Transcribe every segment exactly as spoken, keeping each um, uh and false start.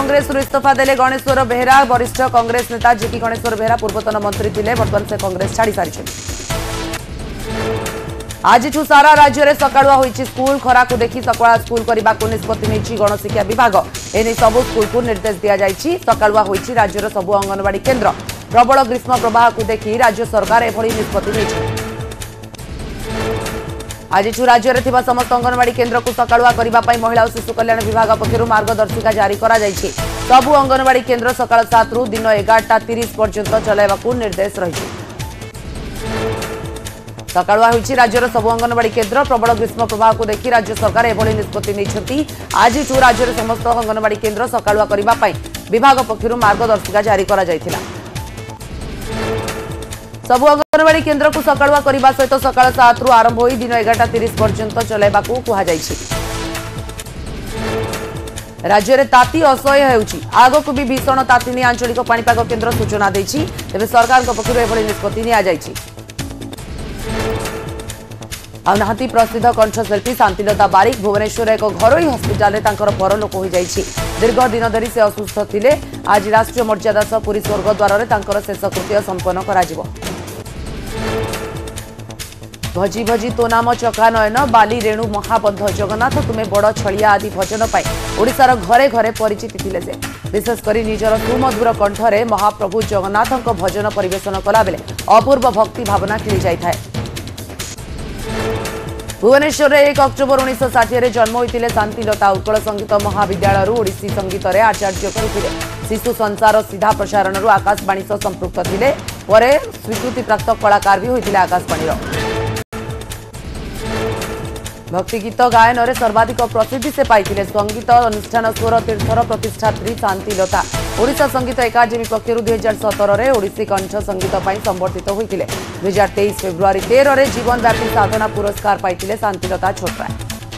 कांग्रेस इस्तीफा देले गणेश्वर बेहरा। वरिष्ठ कांग्रेस नेता जेकी गणेश्वर बेहरा पूर्वतन मंत्री थे, बर्तमान से कांग्रेस छाड़ी सारी। आज सारा राज्य में सकाळुआ होईछि स्कूल। खरा को देखी सकाळुआ स्कूल करने को निष्पत्ति नहीं गणशिक्षा विभाग। एने सबु स्कूल को निर्देश दि जाइछि। सकाळुआ होईछि राज्यर सबु अंगनवाड़ी केन्द्र। प्रबल ग्रीष्म प्रवाह को देखी राज्य सरकार एभली निष्पत्ति नहीं। आज राज्य में समस्त अंगनवाड़ी केन्द्र को सकाळुआ करने महिला और शिशु कल्याण विभाग पक्षर मार्गदर्शिका जारी करा जाइछि। सबु अंगनवाड़ी केन्द्र सकाळ सात रु दिन एगारटा तीस पर्यंत चलाइबाकू निर्देश रही। सकाळुआ होईछि राज्यर सबु अंगनवाड़ी केन्द्र। प्रबल ग्रीष्म प्रवाह को देखी राज्य सरकार एभली निष्पत्ति नहीं। आज राज्य में समस्त अंगनवाड़ी केन्द्र सकाळुआ करने विभाग पक्षर मार्गदर्शिका जारी करा जाइथिला। सबु अंगनवाड़ी केन्द्र को सकाळुआ करने सहित सकाळ सात रु आरंभ हो दिन एगारटा तीस पर्यंत चलाइबाकू कुहाଯାଇଛି। राज्य में ताती असह्य होउछि। आगक भी भीषण ताती नहीं आंचलिक पाणीपाग केन्द्र सूचना देछि। तेबे सरकार पक्षर एभली निष्पत्ति निया जाइछि। आनाहाती प्रसिद्ध कंठशिल्पी शांतिलता बारिक भुवनेश्वर एक घरोई हस्पिटाल परलोक हो जाइछि। दीर्घ दिन धरी से असुस्थ थिले। आज राष्ट्रीय मर्यादा सह पुरी स्वर्गद्वार में शेषकृत्य संपन्न कराजिवो। भजी भजी तो नाम चका नयन बाली रेणु महाबंध जगन्नाथ तुम्हें बड़ छलिया आदि भजन पाई ओडिशार घरे घरे परिचित थिले से। विशेषकर निजर सुमधुर कंठरे महाप्रभु जगन्नाथ भजन परिवेशन कला बेले अपूर्व भक्ति भावना खेली जाए। भुवनेश्वर एक अक्टोबर उन्नीस षाठी जन्म होते शांतिलता उत्कल संगीत महाविद्यालय ओडिसी संगीत में आचार्य करते। शिशु संसार सीधा प्रसारण आकाशवाणी सह संपृक्त थे। स्वीकृति प्राप्त कलाकार भी होते आकाशवाणी। भक्ति गीत गायन में सर्वाधिक प्रसिद्धि से पाई। संगीत अनुष्ठान स्वर तीर्थर प्रतिष्ठात्री शांतिलता ओडिशा संगीत एकाडेमी पक्षर दुई हजार सतर में ओडिसी कंठ संगीत संबर्धित होते। दुई हजार तेईस फेब्रुआरी तेरह में जीवनव्यापी साधना पुरस्कार पाई शांतिलता छोटराय।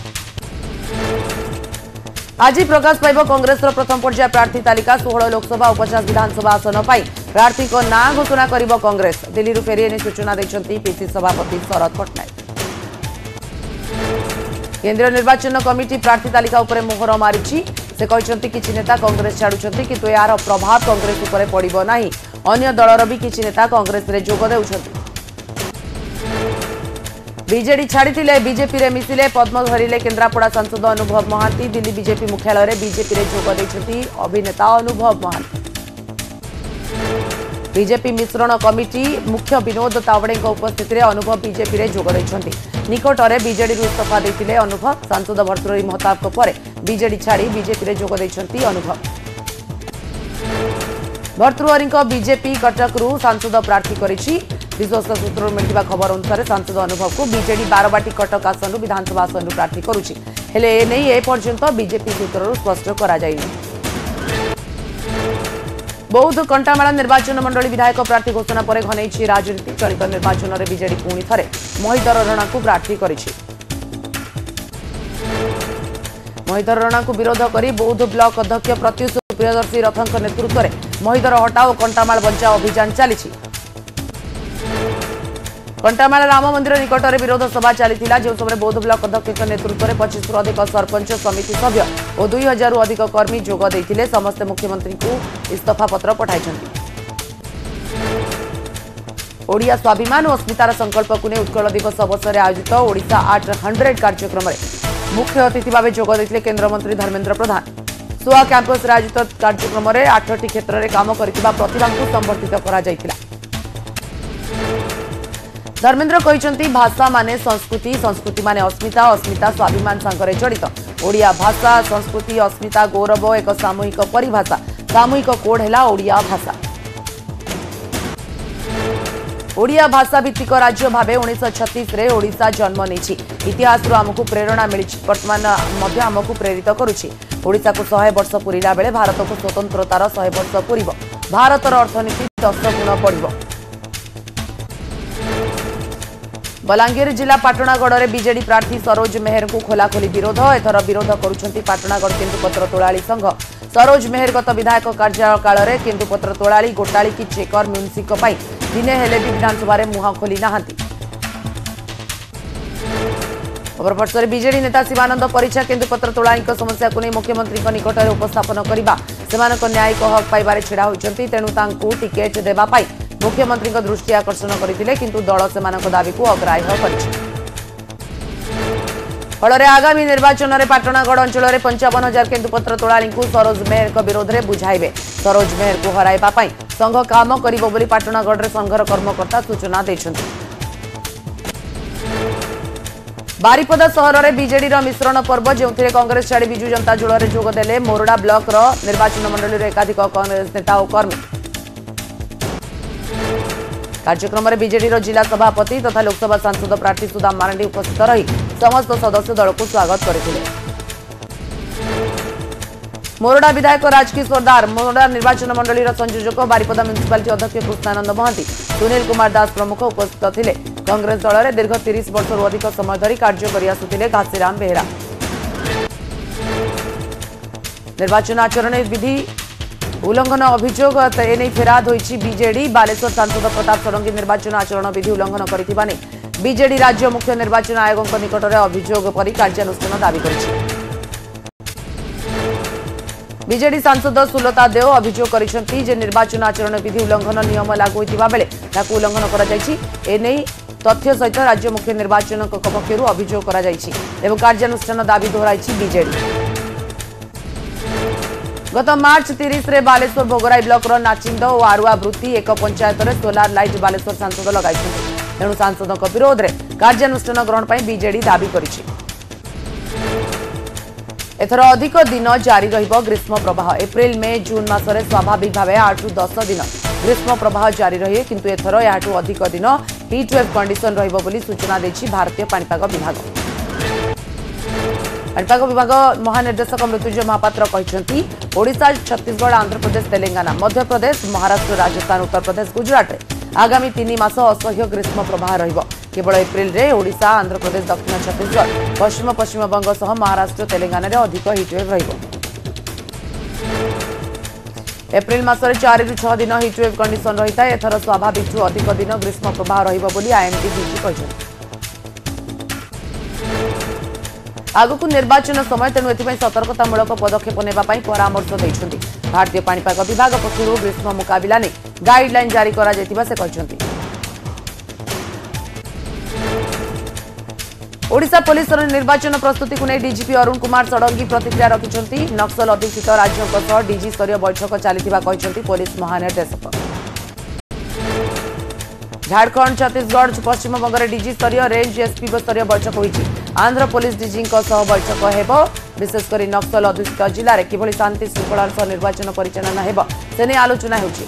आज प्रकाश पाइब कांग्रेस प्रथम पर्याय प्रार्थी तालिका। सोलह लोकसभा और पचास विधानसभा आसन पाई प्रार्थी को नाँ घोषणा करिब कांग्रेस। दिल्ली फेरी एने सूचना देछंती पीसी सभापति शरद पट्टनायक। केंद्रीय निर्वाचन कमिटी प्रार्थी तालिका उपरे मोहर मारिछि। से कहते किछि नेता कांग्रेस छाड़ुछंती किंतु यार प्रभाव कांग्रेस उपरे पड़िबो नाही। अन्य दलर भी किछि नेता कांग्रेस रे जोग देउछंती। बीजेडी छाड़ीथिले बीजेपी रे मिसिले पद्म धरिले केन्द्रापड़ा सांसद अनुभव महांती। दिल्ली बीजेपी मुख्यालय रे बीजेपी रे जोग देइछंती अभिनेता अनुभव महांती। बीजेपी मिश्रण कमिटी मुख्य विनोद तावड़े उपस्थित में अनुभव बीजेपी रे जोग देइछंती। निकटरे बीजेडी इस्तीफा देइथिले अनुभव। सांसद भर्तृहरि महताब पर बीजेडी छाड़ी बीजेपी रे जोग देइछंती अनुभव। भर्तृहरि बीजेपी कटक रु सांसद प्रार्थी करिछि। विश्वस्त सूत्र मिलता खबर अनुसार सांसद अनुभव को बीजेडी बारवाटी कटक आसन विधानसभा आसन प्रार्थी करुछि। हेले ए नै ए पर्यंत बीजेपी सूत्र स्पष्ट करा जाइनि। बौद्ध कंटामाला निर्वाचन मंडली विधायक प्रार्थी घोषणा पर घनई राजनीति। चलित निर्वाचन में बीजेडी पुणी थे महिधर रणा को प्रार्थी करिछि। महिधर रणा को विरोध कर बौद्ध ब्लॉक अध्यक्ष प्रत्युष प्रियदर्शी रथों नेतृत्व में महिधर हटाओ कंटामाल बचाओ अभियान चली। कंटामाल राम मंदिर निकट में विरोध सभा चली जो समय बौद्ध ब्लॉक अध्यक्ष नेतृत्व में पच्चीस रु अधिक सरपंच समिति सभ्य और दुई हजार रु अधिक कर्मी जोग देते। समस्ते मुख्यमंत्री को इस्तीफा पत्र पठाई। ओडिया स्वाभिमान और अस्मितार संकल्प को नहीं उत्कल दिवस अवसर में आयोजित ओडिशा आठ हंड्रेड कार्यक्रम में मुख्य अतिथि भाव जोग देते केन्द्रमंत्री धर्मेन्द्र प्रधान। सुआ कैंपस आयोजित कार्यक्रम में आठटी क्षेत्र में काम करथिबा प्रतिभा को संबर्धित करा जायतिला। धर्मेन्द्र कहते भाषा माने संस्कृति, संस्कृति माने अस्मिता, अस्मिता स्वाभिमान सांगरे जड़ित। ओडिया भाषा संस्कृति अस्मिता गौरव एक सामूहिक परिभाषा। सामूहिक कोड है ओडिया भाषा। ओडिया भाषा भित्तिक राज्य भाव उन्नीस छत्तीस रे ओडिशा जन्म नहीं। इतिहास आमको प्रेरणा मिली वर्तमान आमको प्रेरित करुछि। ओडिशा को सौ वर्ष पूरा बेले भारत को स्वतंत्रतार सौ वर्ष पूरब। भारतर अर्थनीति दस गुण बढ़। बलांगीर जिला पाटणागढ़ में बीजेडी प्रार्थी सरोज मेहर को खोलाखोली विरोध। एथर विरोध करुछंती पाटणागढ़ केन्दुपत्र तोलाली संघ। सरोज मेहर गत विधायक कार्यकाल काल में केन्दुपत्र तोलाली गोटाली की चेकर म्यूनिसिक दिने हेले भी विधानसभा मुहां खोली नाहांती। अपरपक्षे बीजेडी नेता शिवानंद परीक्षा केन्दुपत्र तोड़ाणी समस्या को नहीं मुख्यमंत्री निकट में उपस्थापन करने से न्यायिक हक पाइबार छिड़ा होती तेणु टिकेट देवाई मुख्यमंत्री दृष्टि आकर्षण करते किंतु दल से दाबी को अग्राह्य कर फल आगामी निर्वाचन में पाटणागढ़ अंचल में पंचावन हजार केन्दुपत्र तोड़ाणी सरोज मेहर विरोध में बुझाइबे सरोज मेहर को हराइबा पई संघ काम करिबो बोली पाटणागढ़ में संघर कर्मकर्ता सूचना देछन्ति। बारिपदा सहर में बीजेडी मिश्रण पर्व जो कांग्रेस छाड़ी विजु जनता दल में जोगदेले मोरडा ब्लॉक निर्वाचन मंडल एकाधिक कांग्रेस नेता और कर्मी कार्यक्रम में बीजेडी जिला सभापति तथा लोकसभा सांसद प्रार्थी सुदाम मारांडी उपस्थित रही समस्त सदस्य दल को स्वागत करथिले। मोरडा विधायक राजकिशोर दार मोरडा निर्वाचन मंडल संयोजक बारिपदा म्युनिसिपालिटी अध्यक्ष कृष्णानंद महांती सुनील कुमार दास प्रमुख उपस्थित थिले। कांग्रेस दल में दीर्घ तीस वर्ष अधिक समय धरी कार्य कर आसुथिले घासीराम बेहेरा। निर्वाचन आचरण विधि उल्लंघन अभियोग एने फेराद होईछि बीजेडी बालेश्वर सांसद प्रताप षडंगी निर्वाचन आचरण विधि उल्लंघन करथिबा नै बीजेडी राज्य मुख्य निर्वाचन आयोग निकट में अभियोग पर कार्यानुष्ठान दाबी करिछि। बीजेडी सांसद सुलता देव अभियोग करिसेंति जे निर्वाचन आचरण विधि उल्लंघन नियम लागू होइतिबा बेले ताकू उल्लंघन करा जायछि एने तथ्य सहित राज्य मुख्य निर्वाचन पक्षरु अभियोग करा जायछि एवं कार्यानुष्ठान दाबी दोहराइछि बीजेडी। गत मार्च तीस रे बालेश्वर भोगराई ब्लॉक नाचिंद और आरुआ वृत्ति एक पंचायत में सोलार लाइट बालेश्वर सांसद लगाई तेणु सांसद विरोध में कार्यानुष्ठान ग्रहण पर बीजेडी दाबी करिछि। एथर अधिक दिन जारी रहिबो ग्रीष्म प्रवाह एप्रिल मे जून मासरे स्वाभाविक भाव आठ रु दस दिन ग्रीष्म प्रवाह जारी रही किंतु एथर याठू अधिक दिन हिटवेव कंडीशन रहिबो बोली सूचना देछि भारतीय पाणीपाग विभाग। पाणीपाग विभाग महानिर्देशक मृत्युंजय महापात्र कहते ओडिशा छत्तीसगढ़ आंध्र प्रदेश तेलंगाना मध्य प्रदेश महाराष्ट्र राजस्थान उत्तर प्रदेश गुजरात में आगामी तीन मास असह्य ग्रीष्म प्रवाह रहिबो केवल एप्रिल रे ओडिशा आंध्र प्रदेश दक्षिण छत्तीसगढ़ पश्चिम पश्चिम बंग सह महाराष्ट्र तेलंगाना रे अधिक हिटवेव रहिबो। एप्रिल मासरे चार रु छह दिन हिटवेव कंडीशन रही है एथर स्वाभाविक ठू अधिक दिन ग्रीष्म प्रवाह रहिबो बोली आईएमडी डीजी कहते आगकू निर्वाचन समय तेणु एथिपाई सतर्कतामूलक पदक्षेप नेबापाई परामर्श दैछन्ति। भारतीय पाणीपाग विभाग पक्षरु ग्रीष्म मुकाबिला ने गाइडलाइन जारी करा जैतिबा से कहछन्ति। ओडिशा पुलिस निर्वाचन प्रस्तुति को नहीं डीजीपी अरुण कुमार षडंगी प्रतिक्रिया रखिछन्ति। नक्सल अधीक्षित राज्यों सह डीजी स्तरीय बैठक चलिथिबा कहछन्ति पुलिस महानिर्देशक। झारखंड छत्तीसगढ़ पश्चिम बंग में डीजी स्तरीय रेंज एसपी स्तरीय बैठक होईछि। आंध्र पुलिस डीजी सह बैठक हेबो विशेषकर नक्सल अधूषित जिले में किभली शांति श्रृंखलार सह निर्वाचन परिचालना हेबो से नहीं आलोचना होछि।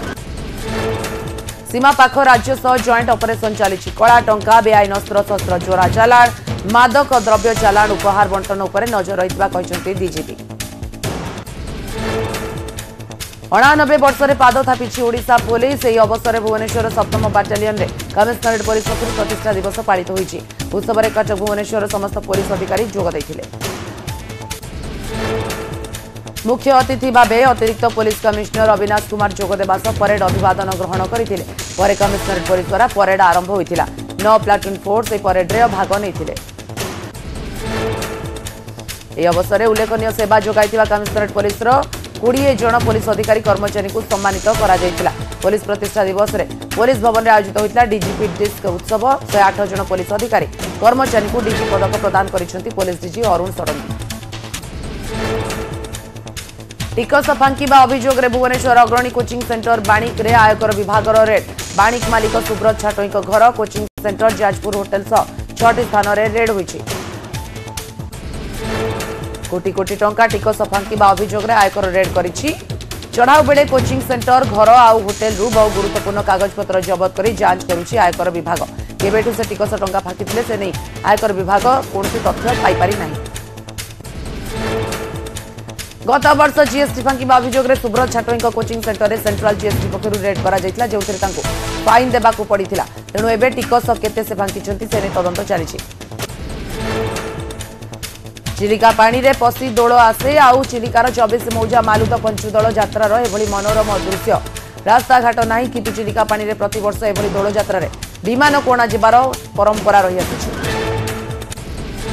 सीमा पाख राज्य सह जॉइंट ऑपरेशन चली कला टंका बेआईन अस्त्र शस्त्र चोरा चालाण मादक द्रव्य चालाण उपहार बंटन उपर नजर रहितबा कहछन्ति डीजीपी। अणानबे वर्ष में पाद थापिछि ओडिशा पुलिस एही अवसर में भुवनेश्वर सप्तम बाटालियन रे कमिशनरेट पुलिस पक्षरु प्रतिष्ठा दिवस पालित होईछि। उत्सव में कटक भुवनेश्वर समस्त पुलिस अधिकारी जोग दैथिले। मुख्य अतिथि भावे अतिरिक्त पुलिस कमिश्नर अविनाश कुमार जोग देबा सह परेड अभिवादन ग्रहण करथिले। परे कमिशनरेट पुलिस द्वारा परेड आरंभ होइतिला। नौ प्लाटून फोर्स ए परेड रे भाग नैथिले। एही अवसर में उल्लेखनीय सेवा जोगाइतिबा कमिशनरेट पुलिस रो बीस जन पुलिस अधिकारी कर्मचारी को सम्मानित करा जायतिला। पुलिस प्रतिष्ठा दिवस रे पुलिस भवन में आयोजित होइतिला डीजीपी डिस्क उत्सव एक सौ आठ जन पुलिस अधिकारी कर्मचारी को डीजी पदक प्रदान करिसेंति पुलिस डीजी अरुण षडंगी। टिकस फांकीबा अभियोग रे भुवनेश्वर अग्रणी कोचिंग सेंटर बाणिक रे आयकर विभाग रेड बाणिक मालिक सुब्रत छाटोई घर कोचिंग सेंटर जाजपुर होटेल सह छठी स्थान रे रेड होइछि। कोटी कोटी टंका टिकस फांकीबा अभियोग आयकर रेड करिछि। चढ़ाऊ बेले कोचिंग सेंटर घर आउ होटेल रु बहु गुरुत्वपूर्ण कागजपत्र जबत करी जांच करुछि आयकर विभाग। केबेठु से टिकस टंका फांकीथिले से नहीं आयकर विभाग कोनोसी तथ्य पाइपारि नाही। गत वर्ष जीएसटी फांकीबा अभियोग सुब्रत छाटोई कोचिंग सेंटर रे सेंट्रल जीएसटी पक्षरु रेड करा जायतिला जेउथिरे तांको फाइन देबाकू पड़िथिला। तेणु एबे टिकस केते से फांकीछन्ति से नहीं तदंत चलिछि। चिलिका पानी रे पसी दोल आसे आउ चिलिकार चौबीस मौजा मालुद पंचुदल यात्रार एभली मनोरम दृश्य रास्ता घाट नाही किंतु चिलिका पानी रे प्रति वर्ष एभली दोल यात्रा रे विमान कोणा जिबार परंपरा रही आछि।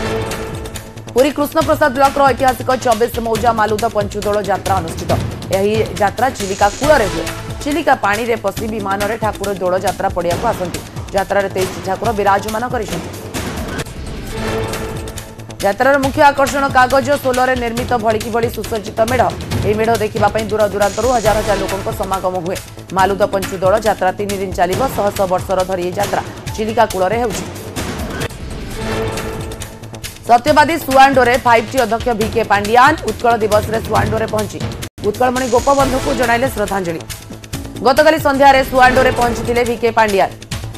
पुरी कृष्ण प्रसाद ब्लॉक ऐतिहासिक चौबीस मौजा मालुद पंचुदोल यात्रा अनुष्ठित यही यात्रा चिलिका कूल हुए चिलिका पानी रे पशि विमान रे ठाकुर दोल यात्रा पड़िया को आसती यात्रा तेईस ठाकुर विराजमान कर यात्रार मुख्य आकर्षण कागज सोलर निर्मित भड़िकी भली सुसज्जित मेढ़ यह मेढ़ देखा दूर दूरांतर हजार हजार लोकों समागम हुए मालुद पंचुदोल यात्रा तीन दिन चलिब शह शह वर्षर धरी यात्रा चिलिका कूल सत्यवादी सुआंडोरे फाइव टी अध्यक्ष भिके पांडियान उत्कल दिवस रे सुआंडोरे पहुंची उत्कलमणि गोपबंधु को जणाइले श्रद्धांजलि गतकाली संध्यारे सुआंडोरे पहुंची भिके पांडियान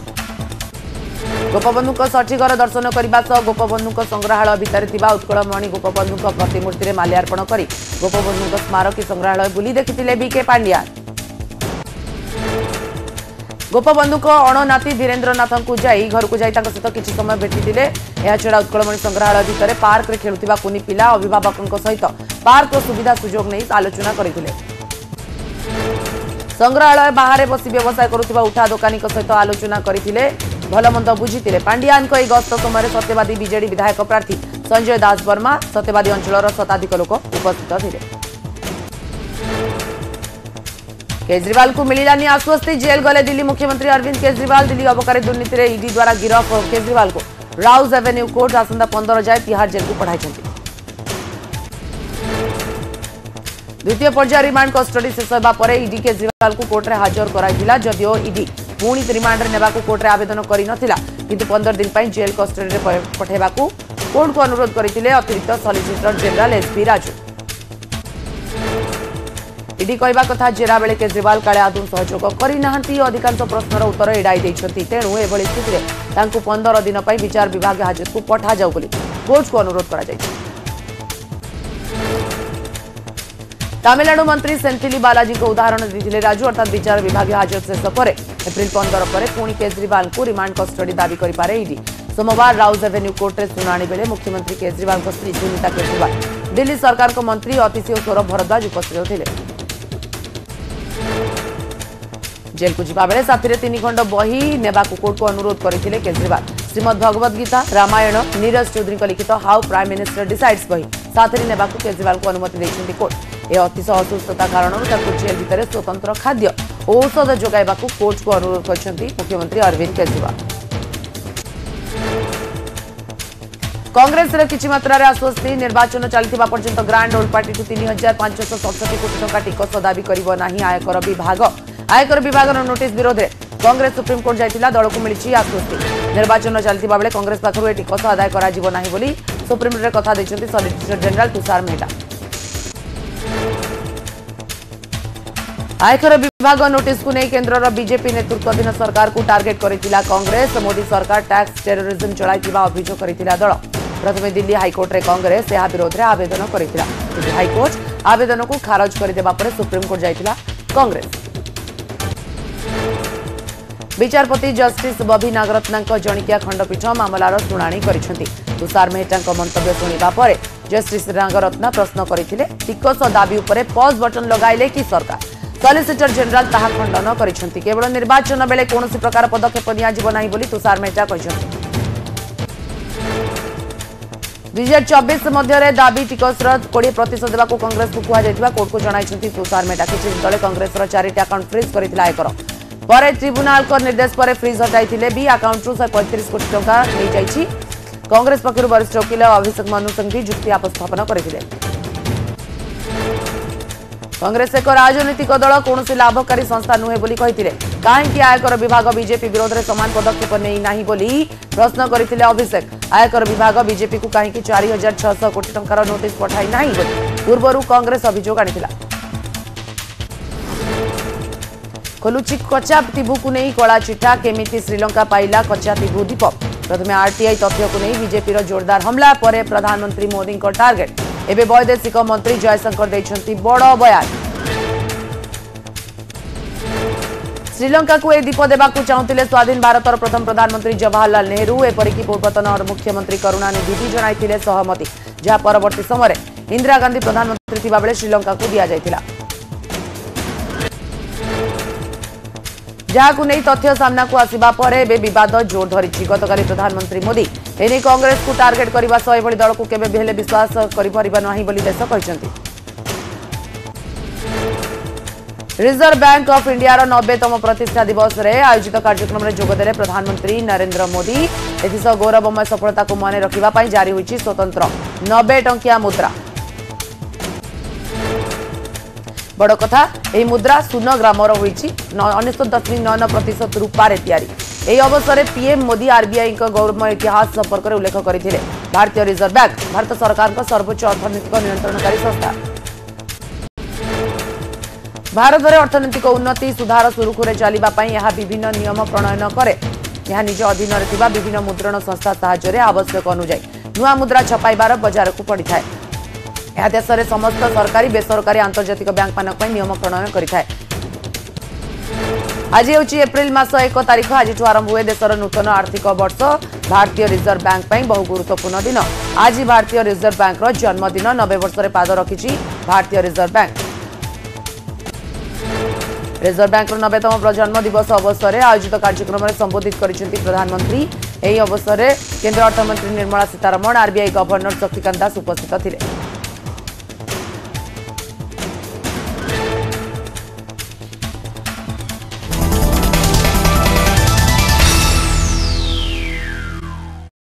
गोपबंधु सठिकर दर्शन करने सह गोपबंधु संग्रहालय भितर उत्कलमणि गोपबंधु प्रतिमूर्ति में माल्यार्पण कर गोपबंधु स्मारकी संग्रहालय बुली देखिथिले भिके पांडियान गोपबंधु अणनाती धीरेन्द्रनाथ को जाई घर को जाई सहित किसी समय भेटिले छड़ा उत्कलमणि संग्रहालय भितर पार्क रे खेलुथिबा कुनी पिला अभिभावकों सहित पार्क सुविधा सुजोग नहीं आलोचना करथिले संग्रहालय बाहर बसी व्यवसाय करुथिबा उठा दोकानी सहित आलोचना करथिले भलमंद बुझीथिले पांडियान को गस्त समय सत्यवादी बीजेडी विधायक प्रार्थी संजय दास वर्मा सत्यवादी अंचल शताधिक लोक उपस्थित थे केजरीवाल को मिलानी आश्वस्ति जेल गले दिल्ली मुख्यमंत्री अरविंद केजरीवाल दिल्ली अबकारी दुर्नीति में ईडी द्वारा गिरफ केजरीवाल को राउज एवेन्यू कोर्ट आसंता पंद्रह जाए तिहाड़ जेल को पठाई द्वितीय पर्याय रिमांड कस्टडी शेष होगा पर ईडी केजरीवाल को कोर्ट में हाजर कराइला जदिओ ईडी पुणी रिमांड नेबा को कोर्ट में आवेदन करनथिला किंतु पंद्रह दिन पर जेल कस्टडी में पठाइबा को कोर्ट को अनुरोध करथिले अतिरिक्त solicitor general SP Raju ED कहवा कथा जेरा बेले केजरीवाल काले आदौ सहयोग करना अधिकांश प्रश्नर उत्तर एड़ाई देछंती तेणु एभली स्थिति में पंद्रह दिन पर विचार विभाग हाजत को पठा जाऊ बोली कोर्ट को अनुरोध करा जायछि। तमिलनाडु मंत्री सेंथिली बालाजी को उदाहरण देते राजू अर्थात विचार विभाग हाजत शेष पर एप्रिल पंद्रह पर पुणी केजरीवाल को रिमांड कस्टडी दावी करें ईडी सोमवार राउज एवेन्यू कोर्ट में शुणाणी बेले मुख्यमंत्री केजरीवाल स्त्री सुनीता केजरीवाल दिल्ली सरकार को मंत्री अतिशय सौरभ भरद्वाज उपस्थित थे जेल को जिबा बेले साथी तीन खंड बही नेबा को कोर्ट को अनुरोध करथिले केजरीवाल श्रीमद भगवद गीता रामायण नीरज चौधरी लिखित हाउ प्राइम मिनिस्टर डिसाइड्स बही साथी नेबा को केजरीवाल को अनुमति देछंती कोर्ट ए अतिशय असुस्थता कारण जेल भितर स्वतंत्र खाद्य औषध जोगाइबा को कोर्ट को अनुरोध करछंती मुख्यमंत्री अरविंद केजरीवाल कांग्रेस रे किछि मात्रा रे आश्वस्ति निर्वाचन चलथिबा पर्यंत ग्रांड ओल्ड पार्टी तीन हजार पांच सौ सड़सठ कोटी टंका टिकस दाबी करिवो नाही आयकर विभाग आयकर विभाग नोटिस विरोध में कांग्रेस सुप्रीम कोर्ट जाइतिला दल को मिली आश्वस्ति निर्वाचन चलथिबा बेले कांग्रेस पाखरु ए टिकस आदाय करा जिवो नाही बोली सुप्रीम कोर्ट रे कथा दैछंती सॉलिसिटर जनरल तुषार मेहता आयकर विभाग नोटिस को नहीं केंद्र बीजेपी नेतृत्वाधीन सरकार को टार्गेट करितिला कांग्रेस मोदी सरकार टैक्स टेररिज्म चलाइतिबा अभियोग करितिला दल प्रथमे दिल्ली हाईकोर्ट रे कांग्रेस यह विरोध में आवेदन करितिला हाईकोर्ट आवेदन को खारज करदेबा पर सुप्रीम कोर्ट जाइतिला कांग्रेस विचारपति जस्टिस बबी नागरत्ना जणिकिया खंडपीठ मामलार शुणाणी करिसेंती तुषार मेहता मंतव्य शुणा पर जस्टिस नागरत्ना प्रश्न करथिले टिकस दाबी उपरे पॉज बटन लगाइले कि सरकार सॉलिसिटर जनरल ताहा खंडन करिसेंती केवल निर्वाचन बेले कोनोसी प्रकार पदक्षेप निया जिवो नाही बोली तुषार मेहता कहिसेंती दुई हजार चौबीस मध्य दाबी टिकस बीस प्रतिशत देवा कांग्रेस को कहुआ कोर्ट को जणाई तुषार मेहता किसी दिन तले कांग्रेस चारिटी अकाउंट फ्रीज करथिला आयकर पर ट्रिब्यूनाल को निर्देश पर फ्रीज हटाई भी अकाउंट रु पैंतीस कोटी टंका नहीं जाइछि कांग्रेस पक्षर वरिष्ठ वकिल अभिषेक मनु सिंह जुक्ति उपस्थापन करथिले कांग्रेस एक राजनीतिक दल कौन लाभकारी संस्था नुहे बोली कहिथिले कहीं आयकर विभाग बीजेपी विरोध में समान पदक्षेप नहीं नाही बोली प्रश्न करथिले अभिषेक आयकर विभाग बीजेपी को कहीं चार हजार छह कोटी टंकार नोटिस पठाई नाही बोली पूर्व कांग्रेस अभियोग आनिथिला खोलुची कच्चा तिबू को नहीं कला चिठा केमिति श्रीलंका पाइला कच्चा तिबू दीप प्रथम आरटीआई तथ्य को नहीं बीजेपी जोरदार हमला पर प्रधानमंत्री मोदी को टार्गेट एवं वैदेशिक मंत्री जयशंकर देछंती बड़ बयान श्रीलंका को ए दीप देवा चाहूले स्वाधीन भारतर प्रथम प्रधानमंत्री जवाहरलाल नेहरू एपरिक पूर्वतन मुख्यमंत्री करुणानिधि भी जनाइथिले सहमति जहां परवर्ती समय इंदिरा गांधी प्रधानमंत्री थिबा बेले श्रीलंका को दिया जायतिला जहां नहीं तथ्य सामना को आसिबा पर बे विवाद जोर धरी गतकाली प्रधानमंत्री मोदी एने कांग्रेस को टार्गेट करने सह एभली दल को केबे भी हेले विश्वास करिपरिबा नाही बोली देश कहते। रिजर्व बैंक ऑफ इंडिया नब्बेतम प्रतिष्ठा दिवस रे आयोजित कार्यक्रम में जोगदेले प्रधानमंत्री नरेंद्र मोदी। एथिसह गौरवमय सफलता को मन रखा जारी होइछि स्वतंत्र नब्बे टंकिया मुद्रा। बड़ कथा यह मुद्रा शून्य ग्रामर होइछि अनेशत दशमिक नौ नौ प्रतिशत रूपारे तैयारी। यह अवसर में पीएम मोदी आरबीआई गौरवमय इतिहास संपर्क में उल्लेख करथिले। भारतीय रिजर्व बैंक भारत सरकार सर्वोच्च अर्थनैतिक नियंत्रणकारी संस्था। भारत में अर्थनैतिक उन्नति सुधार सुरुखुरे चलिबा पई यह विभिन्न नियम प्रणयन करे। यह निज अधीन में विभिन्न मुद्रण संस्था साहाय्य आवश्यक अनुଯାयी नुआ मुद्रा छपाइबार बजार को पड़ी थाए। यह देश में समस्त सरकारी बेसरकारी आंतर्जातिक बैंक मानक पई नियम प्रणयन करिथाए। आज होची एप्रिल मास एक तारीख। आज आरंभ हुए देशर नूतन आर्थिक वर्ष। भारतीय रिजर्व बैंक पई बहु गुरुत्वपूर्ण दिन। आज भारतीय रिजर्व बैंक जन्मदिन। नब्बे वर्ष में पाद रखिछि भारतीय रिजर्व बैंक। रिजर्व बैंक नब्बेतम जन्म दिवस अवसर में आयोजित कार्यक्रम में संबोधित करिसेंती प्रधानमंत्री। यही अवसर में केंद्र अर्थमंत्री निर्मला सीतारमण आरबीआई गवर्नर शक्तिकांत दास उपस्थित थिले।